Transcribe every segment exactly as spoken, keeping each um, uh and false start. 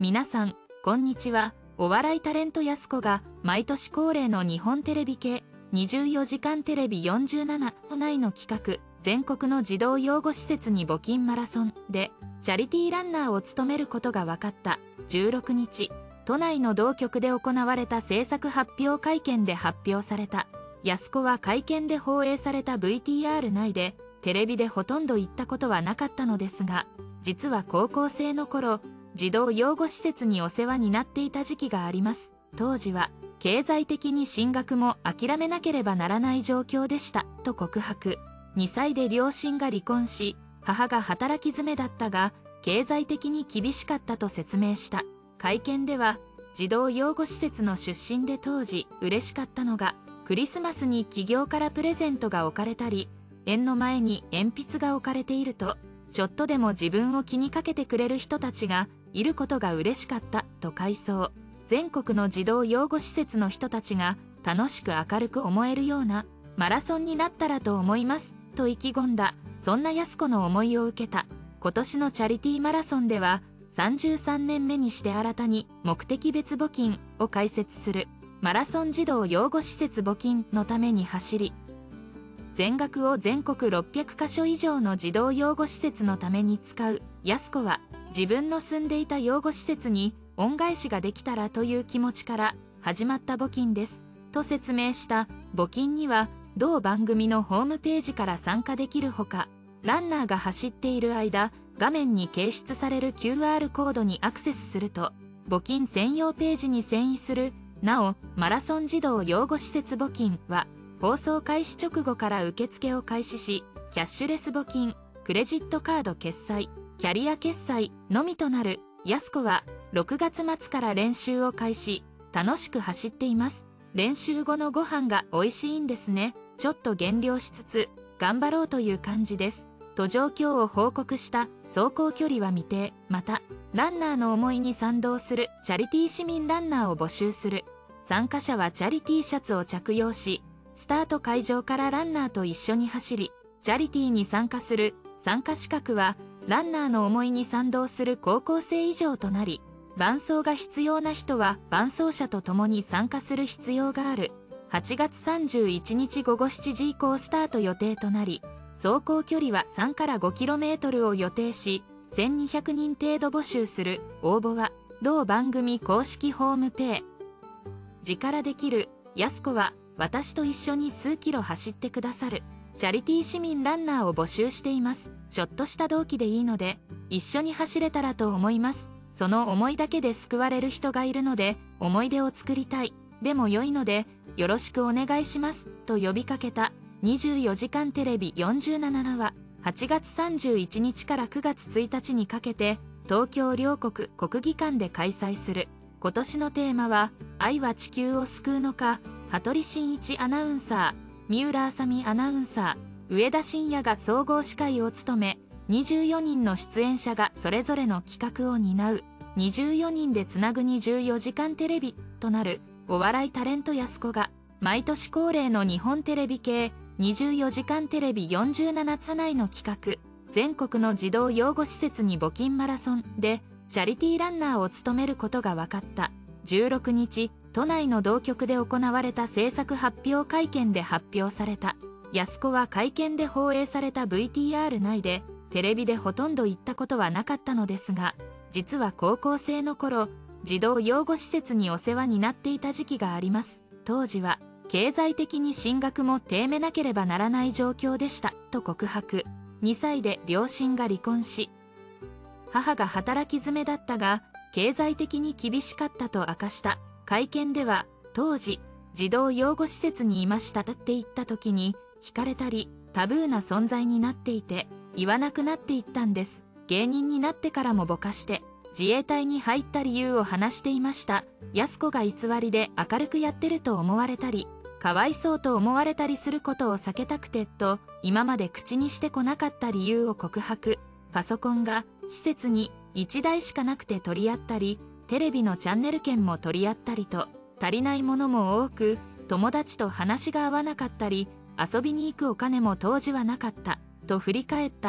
皆さん、こんにちは。お笑いタレントやす子が毎年恒例の日本テレビ系にじゅうよじかんテレビよんじゅうなな都内の企画、全国の児童養護施設に募金マラソンでチャリティーランナーを務めることが分かったじゅうろくにち、都内の同局で行われた制作発表会見で発表された。やす子は会見で放映された ブイティーアール 内でテレビでほとんど言ったことはなかったのですが、実は高校生の頃、児童養護施設にお世話になっていた時期があります。当時は経済的に進学も諦めなければならない状況でしたと告白。にさいで両親が離婚し、母が働き詰めだったが経済的に厳しかったと説明した。会見では児童養護施設の出身で当時嬉しかったのが、クリスマスに企業からプレゼントが置かれたり、園の前に鉛筆が置かれていると、ちょっとでも自分を気にかけてくれる人たちがいることが嬉しかったと回想。全国の児童養護施設の人たちが楽しく明るく思えるようなマラソンになったらと思いますと意気込んだ。そんなやす子の思いを受けた今年のチャリティーマラソンでは、さんじゅうさんねんめにして新たに目的別募金を開設するマラソン児童養護施設募金のために走り、全額を全国ろっぴゃくかしょ以上の児童養護施設のために使う。やす子は自分の住んでいた養護施設に恩返しができたらという気持ちから始まった募金ですと説明した。募金には同番組のホームページから参加できるほか、ランナーが走っている間、画面に掲出される キューアール コードにアクセスすると募金専用ページに遷移する。なお、マラソン児童養護施設募金は放送開始直後から受付を開始し、キャッシュレス募金、クレジットカード決済、キャリア決済のみとなる。やす子はろくがつまつから練習を開始。楽しく走っています。練習後のご飯が美味しいんですね。ちょっと減量しつつ頑張ろうという感じですと状況を報告した。走行距離は未定。またランナーの思いに賛同するチャリティー市民ランナーを募集する。参加者はチャリティーシャツを着用し、スタート会場からランナーと一緒に走り、チャリティーに参加する。参加資格はランナーの思いに賛同する高校生以上となり、伴走が必要な人は伴走者と共に参加する必要がある。はちがつさんじゅういちにちごごしちじ以降スタート予定となり、走行距離はさんからごキロメートルを予定し、せんにひゃくにん程度募集する。応募は同番組公式ホームページからできる。やす子は私と一緒に数キロ走ってくださるチャリティー市民ランナーを募集しています。ちょっとした同期でいいので一緒に走れたらと思います。その思いだけで救われる人がいるので思い出を作りたい。でも良いのでよろしくお願いしますと呼びかけた。にじゅうよじかんテレビよんじゅうななははちがつさんじゅういちにちからくがつついたちにかけて東京両国国技館で開催する。今年のテーマは愛は地球を救うのか。羽鳥慎一アナウンサー、三浦あさみアナウンサー、上田晋也が総合司会を務め、にじゅうよにんの出演者がそれぞれの企画を担う。にじゅうよにんでつなぐにじゅうよじかんテレビとなるお笑いタレントやす子が毎年恒例の日本テレビ系にじゅうよじかんテレビよんじゅうなな都内の企画、全国の児童養護施設に募金マラソンでチャリティーランナーを務めることが分かった。じゅうろくにち、都内の同局で行われた制作発表会見で発表された。やす子は会見で放映された ブイティーアール 内でテレビでほとんど言ったことはなかったのですが、実は高校生の頃、児童養護施設にお世話になっていた時期があります。当時は経済的に進学も低めなければならない状況でしたと告白。にさいで両親が離婚し、母が働き詰めだったが経済的に厳しかったと明かした。会見では当時児童養護施設にいましたって言った時に惹かれたりタブーな存在になっていて言わなくなっていったんです。芸人になってからもぼかして自衛隊に入った理由を話していました。やす子が偽りで明るくやってると思われたりかわいそうと思われたりすることを避けたくてと今まで口にしてこなかった理由を告白。パソコンが施設にいちだいしかなくて取り合ったり、テレビのチャンネル権も取り合ったりと足りないものも多く、友達と話が合わなかったり遊びに行くお金も当時はなかったと振り返った。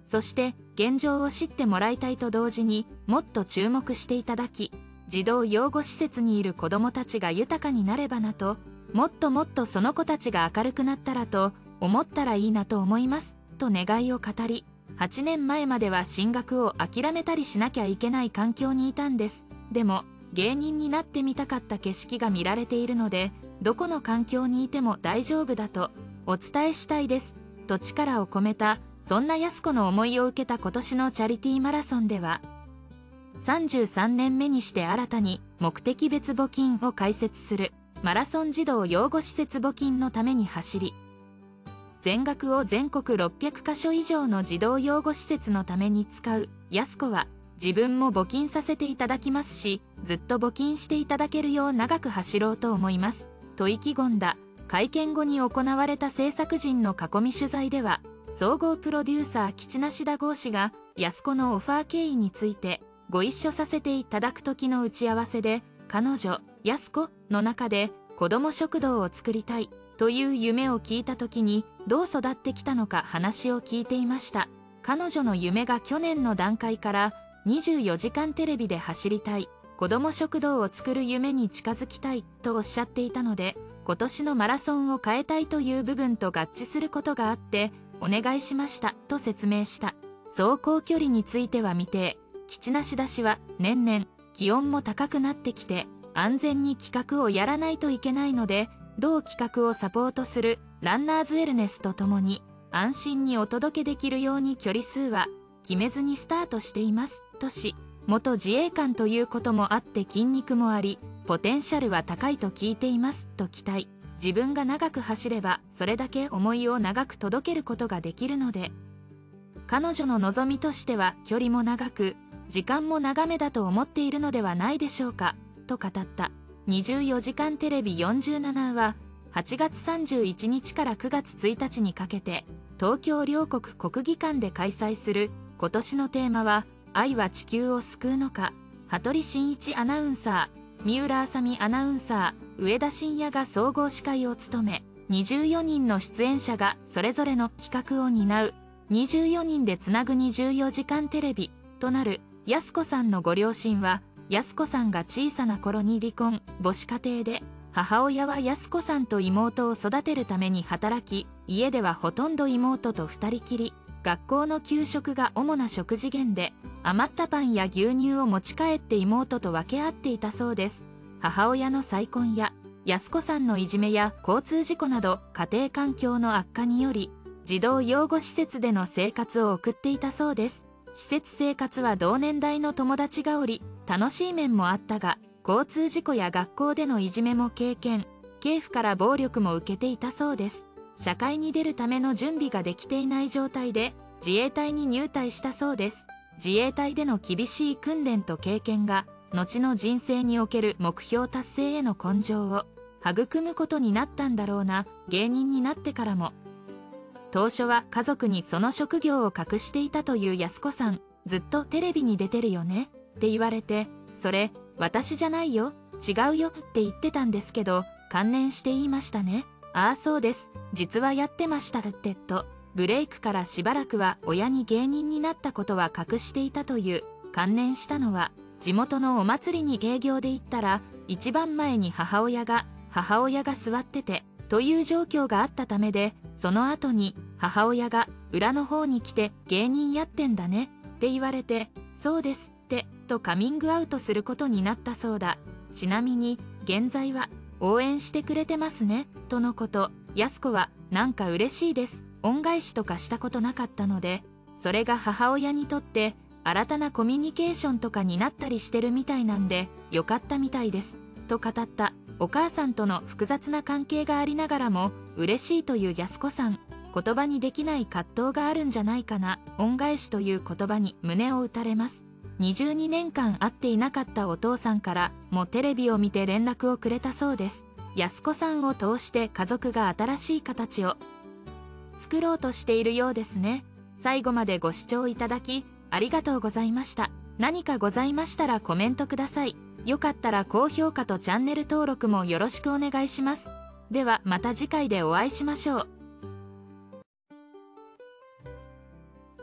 そして現状を知ってもらいたいと同時にもっと注目していただき、児童養護施設にいる子どもたちが豊かになればなと、もっともっとその子たちが明るくなったらと思ったらいいなと思いますと願いを語り、はちねんまえまでは進学を諦めたりしなきゃいけない環境にいたんです。でも芸人になってみたかった景色が見られているので、どこの環境にいても大丈夫だとお伝えしたいですと力を込めた、そんなやす子の思いを受けた今年のチャリティーマラソンでは、さんじゅうさんねんめにして新たに目的別募金を開設するマラソン児童養護施設募金のために走り、全額を全国ろっぴゃくかしょ以上の児童養護施設のために使う。やす子は、自分も募金させていただきますし、ずっと募金していただけるよう長く走ろうと思いますと意気込んだ。会見後に行われた制作陣の囲み取材では、総合プロデューサー吉梨田剛氏がやす子のオファー経緯についてご一緒させていただく時の打ち合わせで、彼女やす子の中で子ども食堂を作りたいという夢を聞いた時にどう育ってきたのか話を聞いていました。彼女の夢が去年の段階からにじゅうよじかんテレビで走りたい、子ども食堂を作る夢に近づきたいとおっしゃっていたので、今年のマラソンを変えたいという部分と合致することがあってお願いしましたと説明した。走行距離については未定。吉梨田氏は年々気温も高くなってきて安全に企画をやらないといけないので、同企画をサポートするランナーズウェルネスとともに安心にお届けできるように距離数は決めずにスタートしていますとし、元自衛官ということもあって筋肉もありポテンシャルは高いと聞いていますと期待。自分が長く走ればそれだけ思いを長く届けることができるので、彼女の望みとしては距離も長く時間も長めだと思っているのではないでしょうかと語った。にじゅうよじかんテレビよんじゅうななははちがつさんじゅういちにちからくがつついたちにかけて東京両国国技館で開催する。今年のテーマは愛は地球を救うのか。羽鳥慎一アナウンサー、三浦あさみアナウンサー、上田晋也が総合司会を務め、にじゅうよにんの出演者がそれぞれの企画を担うにじゅうよにんでつなぐにじゅうよじかんテレビとなる。やす子さんのご両親は、やす子さんが小さな頃に離婚、母子家庭で、母親はやす子さんと妹を育てるために働き、家ではほとんど妹と二人きり。学校の給食が主な食事源で、余ったパンや牛乳を持ち帰って妹と分け合っていたそうです。母親の再婚や、やす子さんのいじめや交通事故など家庭環境の悪化により、児童養護施設での生活を送っていたそうです。施設生活は同年代の友達がおり、楽しい面もあったが、交通事故や学校でのいじめも経験、警府から暴力も受けていたそうです。社会に出るための準備ができていない状態で、自衛隊に入隊したそうです。自衛隊での厳しい訓練と経験が、後の人生における目標達成への根性を育むことになったんだろうな。芸人になってからも。当初は家族にその職業を隠していたというやす子さん。ずっとテレビに出てるよねって言われて、それ私じゃないよ、違うよって言ってたんですけど、観念して言いましたね。ああそうです、実はやってましたってと。ブレイクからしばらくは親に芸人になったことは隠していたという。観念したのは地元のお祭りに営業で行ったら、一番前に母親が母親が座っててという状況があったためで、その後に母親が裏の方に来て芸人やってんだねって言われて、そうですってとカミングアウトすることになったそうだ。ちなみに現在は応援してくれてますねとのこと。やす子はなんか嬉しいです、恩返しとかしたことなかったので、それが母親にとって新たなコミュニケーションとかになったりしてるみたいなんでよかったみたいですと語った。お母さんとの複雑な関係がありながらも嬉しいというやす子さん。言葉にできない葛藤があるんじゃないかな。恩返しという言葉に胸を打たれます。にじゅうにねんかん会っていなかったお父さんからもテレビを見て連絡をくれたそうです。やす子さんを通して家族が新しい形を作ろうとしているようですね。最後までご視聴いただきありがとうございました。何かございましたらコメントください。よかったら高評価とチャンネル登録もよろしくお願いします。ではまた次回でお会いしましょう。